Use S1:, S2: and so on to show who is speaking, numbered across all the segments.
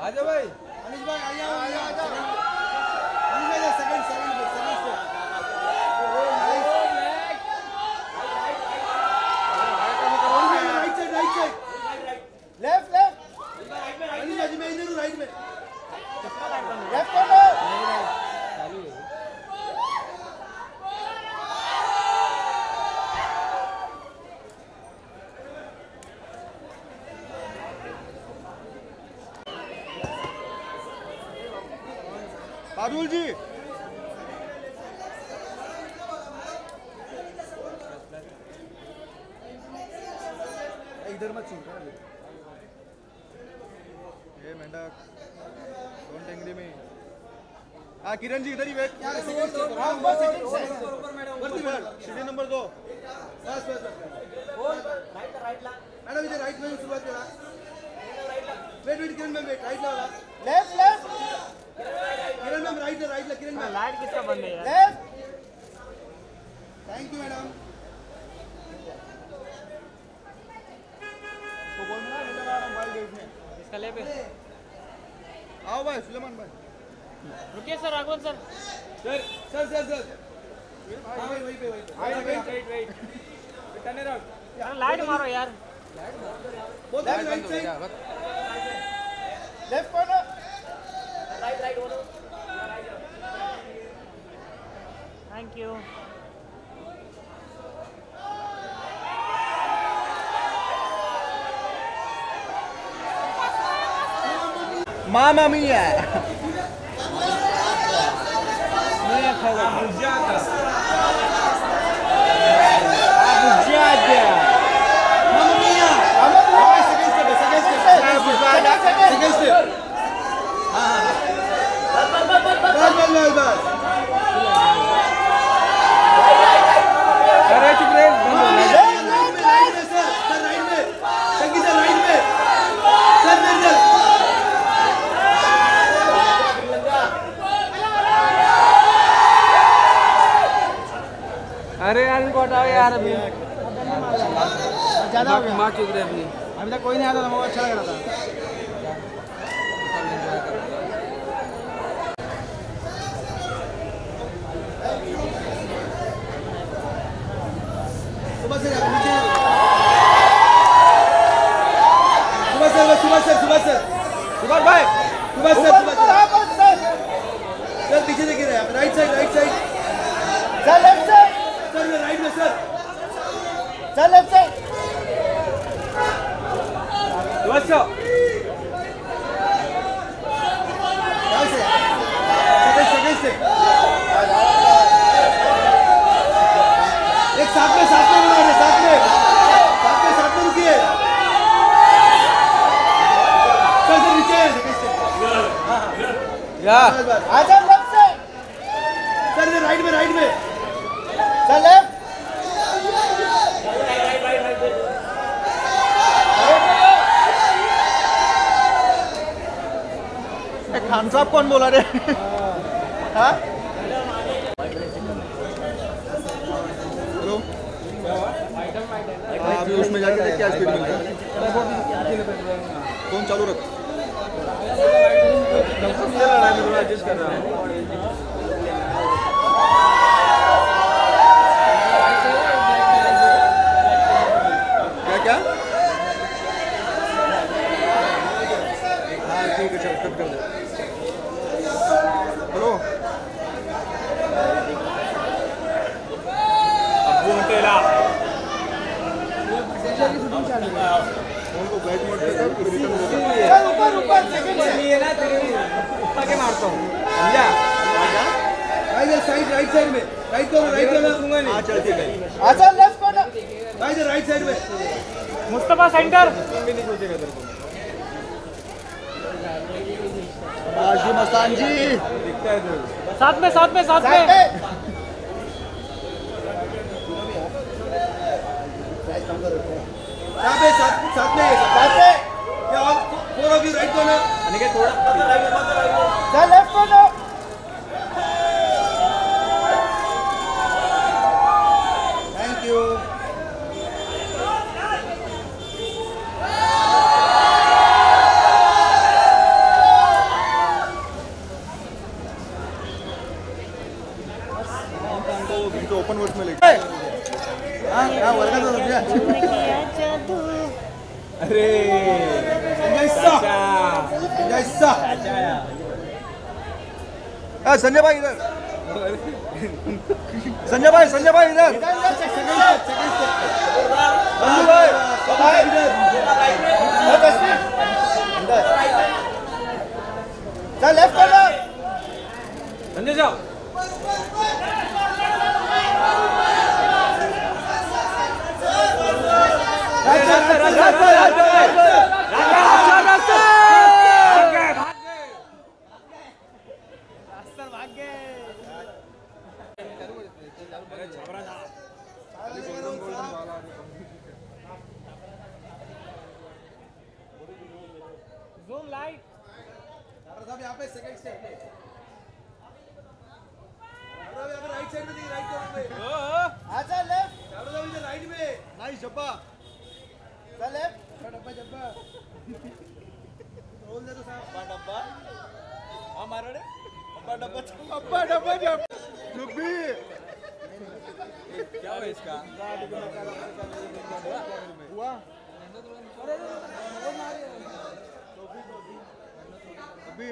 S1: आजा भाई अनिश भाई आइए आजा अनिश भाई second right side left Anish भाई मैं इधर हूं राइट में लेफ्ट कॉर्नर चालू है बाबुल जी इधर मत छू ये मेंढक डोंट एंग्री मी हाँ किरण जी इधर ही वेट सीढ़ी नंबर 2 बस मैडम इधर राइट में शुरुआत करा wait Kiran ma'am wait right वाला left Kiran ma'am right Kiran ma'am
S2: light किसका बंद है यार
S1: लेफ्ट थैंक यू मैडम तो बोल ना मोबाइल गेट में
S2: इसका ले पे
S1: आओ भाई सुलेमान भाई
S2: रुकिए सर राघवन सर
S1: सर भाई वहीं पे वेट टर्न अराउंड
S2: अरे लाइट मारो यार
S1: both right side left corner right बोलो
S2: थैंक यू
S1: मामा मिया
S2: मैं खाऊंगा
S1: बुझाता मामा मिया सेकंड स्टेप हां बस अरे चुप रहे राइट में सर राइट में संगीत सर राइट में सर मेरे
S2: अरे यार इनको हटाओ यार अभी
S1: ज्यादा हो गया मार चुक रहे अभी तक कोई नहीं आता था मुझे अच्छा लग रहा था सुबह सर भाई सर पीछे देखिए right side sir left side sir right में sir left side second step एक साथ में बना रहे साथ में रुकिए सर नीचे यार आजा लेफ्ट साइड सर राइट में सर लेफ्ट खान साहब कौन बोला रे हाँ हेलो अभी उसमें जाके देख क्या स्पीड मिलता है फोन चालू रख एडजस्ट कर रहा हूँ क्या हाँ ठीक है चल कट कर दे हेलो
S2: अब्बू तेरा
S1: फोन को फ्लाइट मोड पे कर फिर रिटर्न
S2: ऊपर सेकंड से ये ना तेरे ऊपर के मारता हूं समझा
S1: राइट साइड में राइट को दूंगा नहीं चल ठीक है
S3: अच्छा लेफ्ट को ना
S1: भाई राइट साइड में
S2: मुस्तफा सेंटर
S1: भी नहीं सोचेगा तेरे को
S3: आजी मस्तान जी
S1: दिखता है तो
S2: साथ में
S1: साथ में
S3: साथ में
S1: या four of you right corner
S3: Aniket थोड़ा चल लेफ्ट कॉर्नर
S1: थैंक यू
S3: कैसा संजय भाई इधर संजय भाई इधर संजू भाई
S1: चल लेफ्ट कॉर्नर
S2: संजय जाओ Zoom light.
S3: साहब यहाँ पे सेकंड स्टेप पे साहब यहाँ पे राइट साइड में देखिए राइट कॉर्नर पे
S1: आजा लेफ्ट
S3: साहब इधर राइट में नाइस जब्बा
S1: चल लेफ्ट
S3: डब्बा रोल दे दो साहब डब्बा हां मारो रे डब्बा जुब्बी क्या हुआ इसका हुआ अभी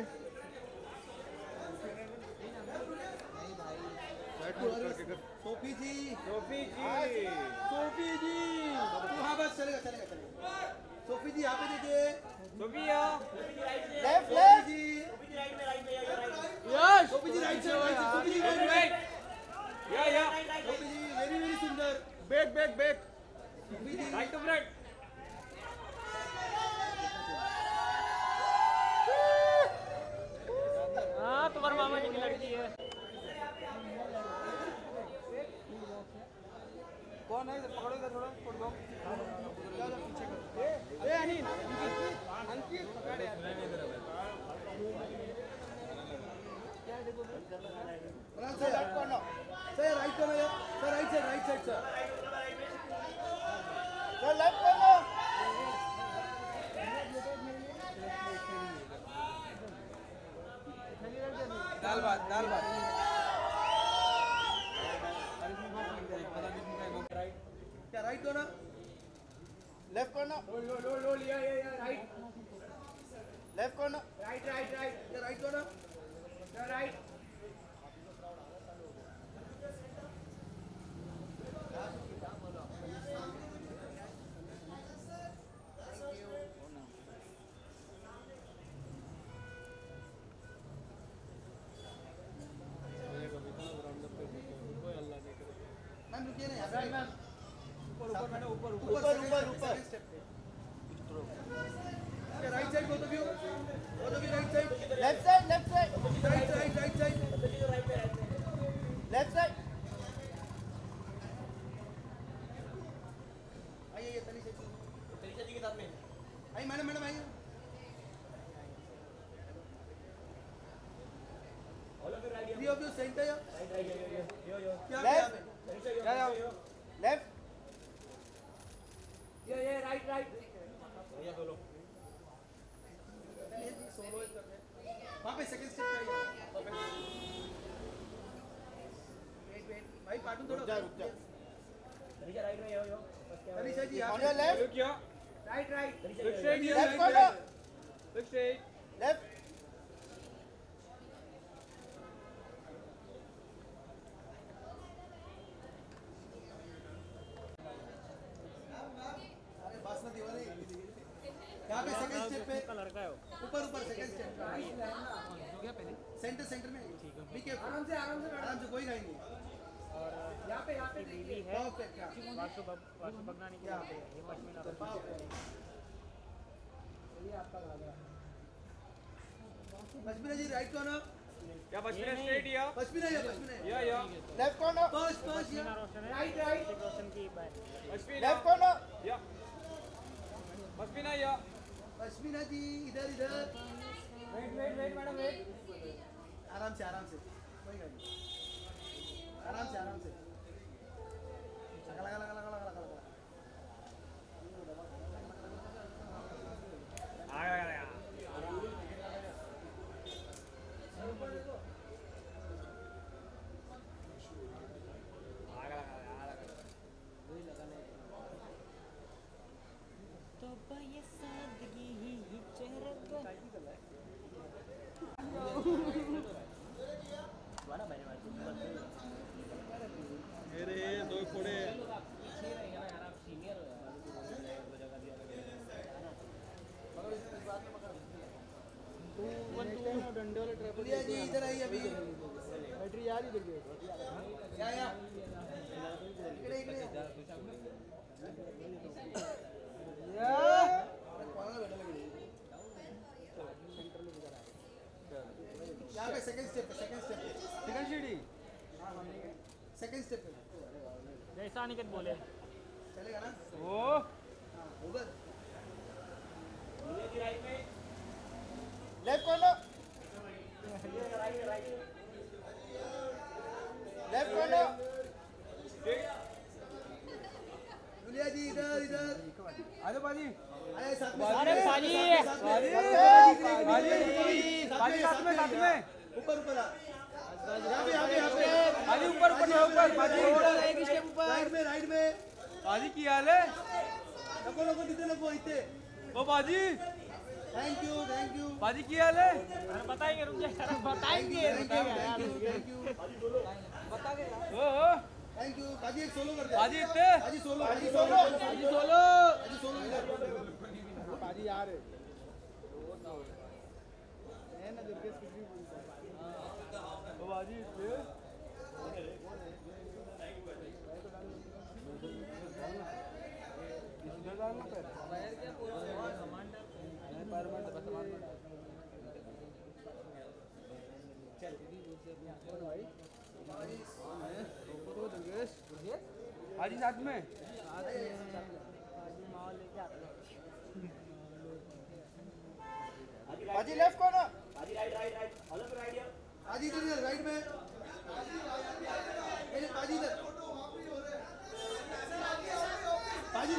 S3: सोफी जी
S2: सोफी जी
S3: हाँ बस चलेगा सोफी जी यहाँ पे देखिए
S2: Sophia
S1: left
S3: Sophie ji
S2: yes
S3: Sophie ji right side Sophie ji
S2: right या
S3: सोफी जी वेरी सुंदर
S2: back
S3: Sophie ji
S2: right to front हाँ तुम्हारे मामा जी की लड़की है
S3: कौन है पकड़ो इधर थोड़ा पकड़ दो पीछे कर ए अनिल अंकित पकड़ यार sir right corner sir right corner sir right side sir
S1: left corner
S3: दाल भात क्या राइट कॉर्नर
S1: लेफ्ट कॉर्नर
S3: लो लिया right
S1: left corner
S3: right corner right ma'am रुकिए ना यहाँ ऊपर right side both of you right side
S1: left side left side
S3: आइए तनीषा जी के साथ में आइए मैडम आइए थ्री ऑफ यू सेंटर क्या
S1: लेफ्ट
S3: ये राइट वहाँ पे सेकंड स्टेप पे वेट भाई पार्टून थोड़ा
S1: रुक जा
S3: Tanisha ji
S1: on your left
S2: look या
S3: right
S1: left corner
S2: look straight
S1: left
S3: अरे बस ना दीवार यहाँ पे सेकंड स्टेप पे
S2: लड़का है
S3: ऊपर सेकंड स्टेप सेंटर में बी केयरफुल आराम से कोई घाई नहीं यहाँ पे
S2: बीवी है वासु भगनानी की यहाँ पे ये पश्मीना
S3: पश्मीना जी राइट कॉर्नर
S2: क्या पश्मीना स्ट्रेट या
S3: पश्मीना
S2: या
S1: left corner
S3: first right
S2: Roshan की
S1: लेफ्ट
S2: पश्मीना
S1: कॉर्नर
S2: या पश्मीना या
S3: पश्मीना जी इधर
S2: वेट मैडम वेट
S3: आराम से कोई घाई नहीं आराम से लगा अरे दो फोड़े डंडे वाले ट्रैप
S1: जी इधर आइए अभी
S3: बैटरी यार इधर गई
S1: या इकडे इकडे कोणाला भेटायला गेले यहाँ पे सेकंड स्टेप
S3: सेकंड सीढ़ी
S2: जैसा अनिकेत बोले
S1: चलेगा ना
S3: ओ
S1: उधर left corner left corner Dulia ji इधर इधर
S3: अरे बाजी
S1: आए साथ में
S2: अरे बाजी
S1: साथ में
S3: में
S1: ऊपर ऊपर यहाँ पे
S3: बाजी ऊपर बाजी
S1: एक स्टेप ऊपर राइट में
S3: बाजी की हाल है
S1: नको तिथे नको इथे
S3: ओ बाजी
S1: थैंक यू
S3: बाजी की हाल है
S2: अरे बताएंगे रुक जा बताएंगे
S1: थैंक यू
S3: ओ
S1: थैंक यू बाजी एक सोलो कर दे
S3: बाजी इतने
S1: बाजी सोलो
S3: बाजी यार है ना दुर्गेश कुछ भी बोलता है ओ बाजी इतने हाजी साथ में
S1: बाजी लेफ्ट कॉर्नर बाजी राइट बाजी इधर राइट में बाजी इधर बाजी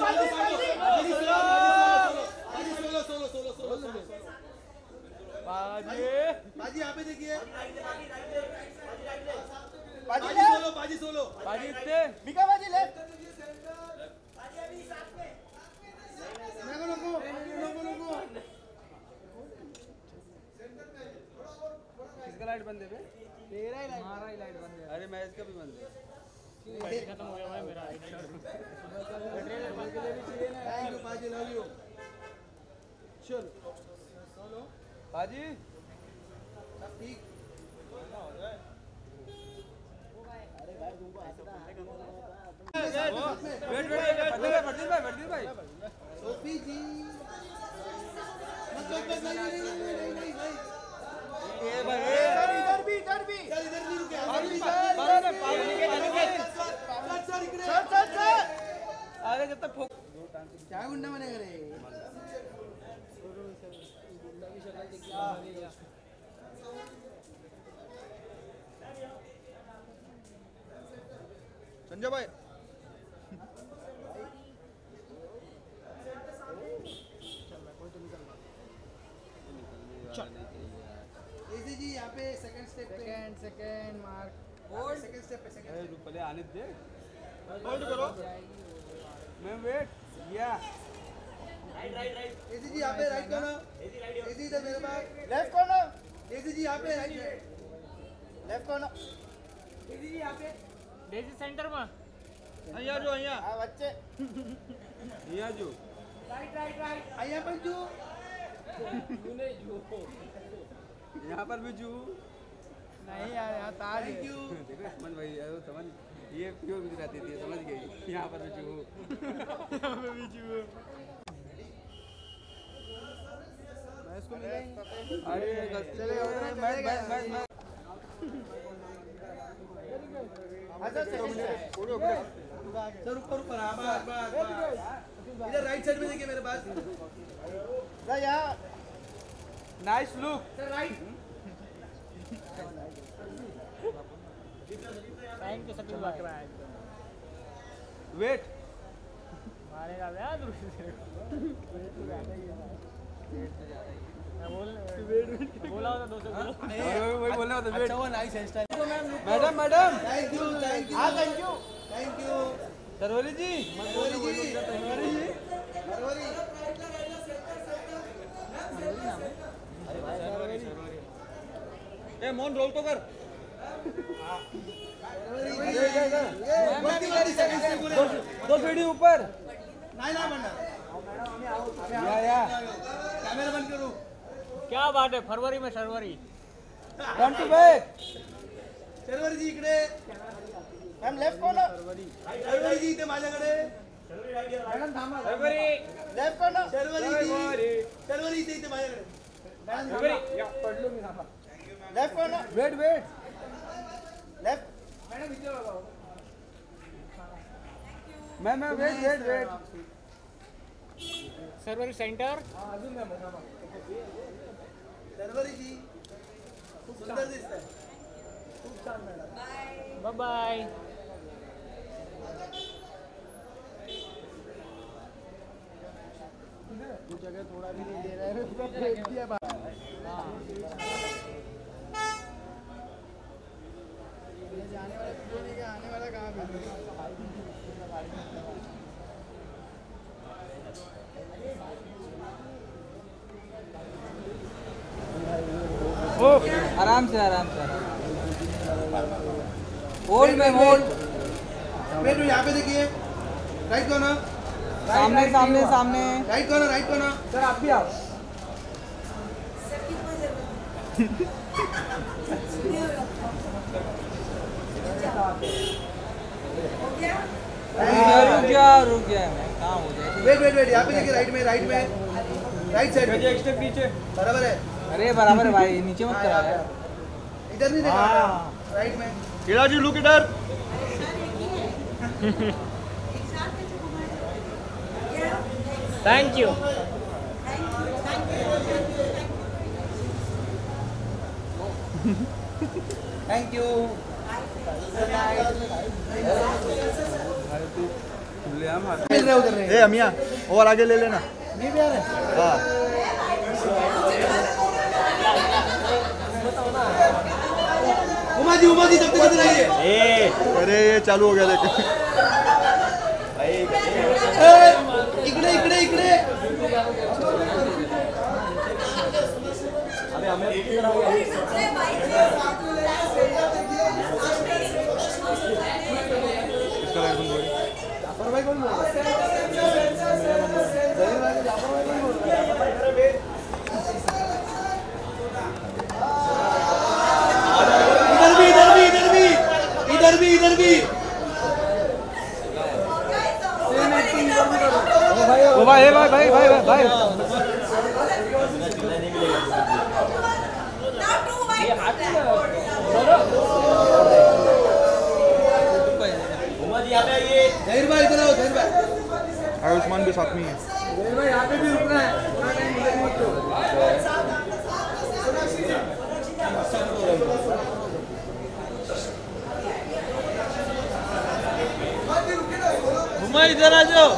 S1: बाजी यहाँ पे देखिए बाजी सोलो
S3: बाजी इतने
S1: बिका बाजी लेफ्ट नको
S3: किसका लाइट बंद है बे
S2: तेरा ही हमारा ही लाइट बंद है
S3: अरे मैं इसका भी बंद है
S2: खत्म हो गया भाई मेरा
S1: थैंक यू बाजी लव यू चल
S3: बाजी
S1: सब ठीक
S3: वेट वर्दी भाई
S1: सोफी जी नहीं
S3: ये भाई
S1: इधर भी चल इधर भी रुके
S3: अरे जब तक
S1: क्या गुंडा बनेगा रे
S3: संजय भाई
S1: एजी जी यहाँ पे second step
S2: second mark
S1: second step पे
S3: अरे पहले आने दे होल्ड करो मैं वेट या
S1: एजी जी यहाँ पे राइट कॉर्नर एजी इधर मेरे पास लेफ्ट कॉर्नर एजी जी यहाँ पे राइट लेफ्ट कॉर्नर एजी जी यहाँ पे
S2: डेजी सेंटर में
S3: અહીંયા જો અહીંયા
S1: हाँ बच्चे
S3: અહીંયા જો
S1: राइट यहाँ पर जो
S3: यहाँ पर भी जू
S2: नहीं यार यहाँ ताज
S1: थैंक यू
S3: देखो मन भाई यार समझ ये प्योर गुजराती थी समझ गई यहाँ पर भी जू
S1: मैं इसको मिलाएंगे
S3: अरे चलेगा मैं
S1: सर ऊपर इधर राइट साइड में देखिए मेरे पास यहाँ
S3: nice look
S2: thank you Sachin भाई
S3: वेट
S2: मारेगा यार बोला होता 200 किलो
S3: वही बोलना होता वेट
S1: अच्छा वो nice hair style
S3: madam
S1: thank you thank you
S3: Sharvari ji
S2: ए मोहन रोल तो कर दो सीढ़ी ऊपर
S1: नाही ना म्हणणार
S2: या
S1: कॅमेरा बंद करू
S3: क्या बात है फरवरी में Sharvari
S2: front to back
S1: Sharvariji इकडे मॅम लेफ्ट कॉर्नर शर्वरीजी इथे माझ्याकडे
S3: शर्वरी
S1: लेफ्ट कॉर्नर शर्वरी इथे इथे माझ्याकडे
S3: पडलो मी थांबा
S1: left corner
S2: wait
S1: left
S2: ma'am wait
S3: Sharvari center
S1: Sharvariji खूप सुंदर दिसतंय खूप छान मॅडम
S3: बाय बाय
S1: जगह थोड़ा भी नहीं दे रहा है पूरा फेंक दिया बाहर जाने वाला नहीं का आने वाला कहाँ भी
S2: आराम से होल्ड में होल्ड
S1: वेट यहाँ पे देखिए राइट कॉर्नर
S2: सामने
S1: राइट कॉर्नर
S2: सर आप भी आओ रुक गया काम हो जाए
S1: वेट यहाँ पे देखिए राइट में राइट साइड
S2: एक स्टेप नीचे
S1: बराबर है
S2: अरे बराबर है भाई नीचे मत करा यार
S1: इधर नहीं देखा राइट में
S2: जी लुक इधर
S3: थैंक यू
S2: थैंक यू
S1: मिल रहे उधर
S4: ए अमिया और आगे ले लेना
S1: नहीं भी आ रहे
S4: हाँ
S1: उमा जी तब तक इधर आइए
S4: अरे ये चालू हो गया देख
S1: इकडे इधर भी
S2: ओ भाई
S1: जहीर भाई इधर आओ जहीर भाई
S4: आयुष्मान भी साथ में है
S1: जहीर भाई यहाँ पे भी रुकना है पूरा टाइम इधर मत दो
S2: उमा इधर आ जाओ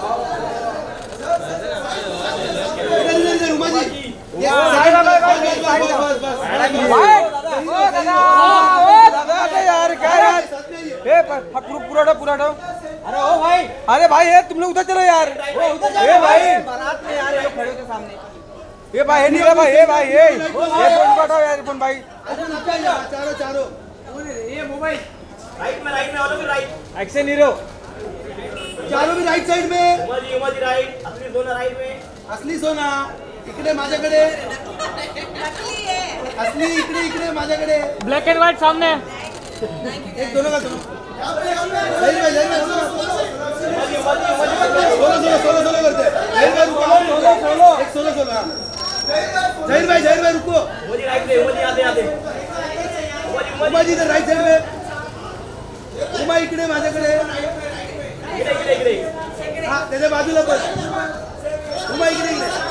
S1: इधर उमा जी
S2: यार क्या यार पूरा अरे भाई ये तुम लोग उधर चलो यार ये भाई बारात में यार ये लोग खड़े होते सामने ये भाई नहीं है भाई ये फोन बैठाओ यार फोन भाई
S1: चारों
S3: ये मोबाइल
S5: राइट में वालों भी राइट
S2: एक्शन हीरो
S1: चारों भी राइट साइड में
S5: उमाजी राइट असली सोना राइट में
S1: असली सोना इकडे माझ्याकडे असली इकडे माझ्याकडे
S3: ब्लैक एंड व्हाइट सामने
S1: एक दोनों का दोनों जहीर भाई सोलो करते जहीर भाई रुको एक सोलो जहीर भाई रुको
S5: उमाजी राइट में उमाजी आते
S1: उमा जी इधर राइट साइड में उमा इकडे माझ्याकडे
S5: इकडे
S1: हा त्याच्या बाजूला पण उमा इकडे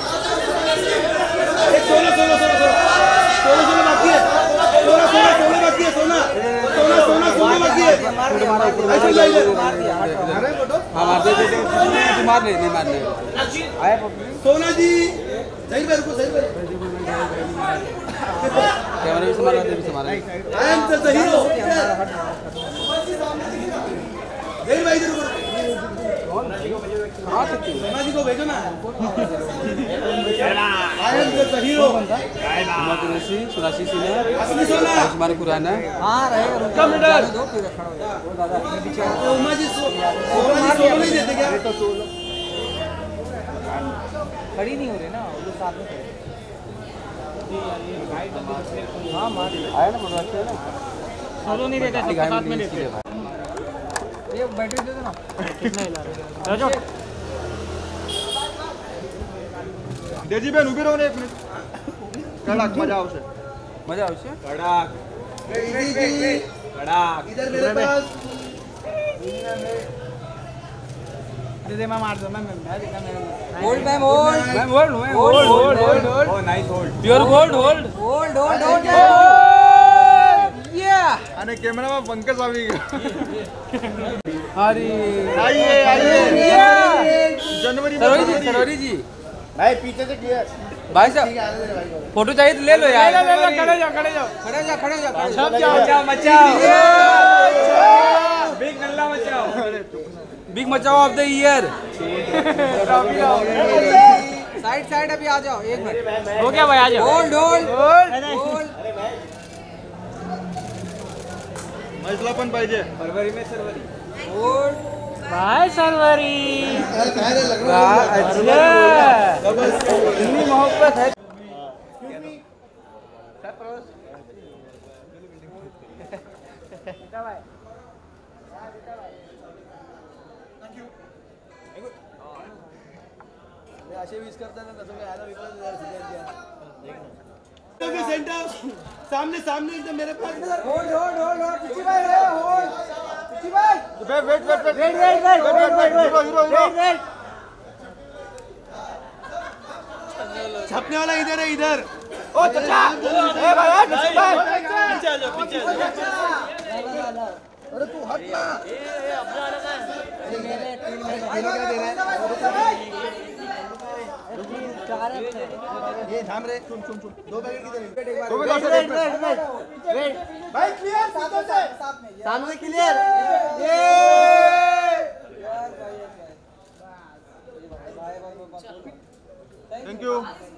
S1: एक सोलो बाकी है सोना बाकी है सोना बाकी है सोना जी सही में रुको
S2: कैमरा भी संभालना दे भी संभालना
S1: आई एम द हीरो जय भाई रुको सोना जी को भेजो ना हीरो
S2: सुराशी
S1: असली सोना
S2: आयुष्मान खुराना
S3: हाँ रहेगा
S1: कम मीटर
S3: दो फिर खड़ा हो जाए वो दादा
S1: उमा जी सोना नहीं देते क्या
S3: खड़ी नहीं हो रही ना वो लोग साथ में खड़े हाँ मार
S2: आया ना बोलो अच्छा है ना
S3: सोलो नहीं रहता सबको साथ में लेते ये बैटरी दे दो ना कितना हिला रहे हो
S4: देजी बेन उभी रहो ने 1 मिनिट कड़क मजा आवશે
S2: मजा आवશે
S4: कड़क
S1: इधर मेरे पास
S3: दे दे मैं मार दो मैं
S2: होल्ड मैम होल्ड होल्ड
S4: ओ nice hold
S2: pure gold hold
S3: hold
S2: या
S4: અને કેમેરામાં પંકજ આવી ગયો
S2: अरे
S4: આઈએ जनवरी
S2: सरोरी जी
S1: भाई पीछे से क्लियर
S2: भाई साहब फोटो चाहिए तो ले लो यार
S3: खड़े जाओ
S2: सब जाओ मचाओ बिग नल्ला मचाओ बिग मचाओ ऑफ द ईयर
S3: साइड अभी आ जाओ एक मिनट
S5: हो गया भाई आ जाओ
S3: होल्ड
S4: मसला पण पाहिजे
S2: फरवरी में सरवरी
S5: भाई सरवरी
S2: इतनी मोहब्बत है
S1: असे विश करता ना तसं काय आला विकला सेंटर सामने सामने एकदम मेरे पास
S3: होल्ड पिछी भाई होल्ड पिछी भाई
S4: वेट
S1: छपने वाला इधर है इधर
S3: ओ चाचा ए भाई पिछी भाई
S5: पीछे आ जाओ पीछे आ जाओ
S1: अरे तू हट ना ये थाम रे सुन 2 पैकेट किधर भाई क्लियर सामने क्लियर ये
S4: थैंक यू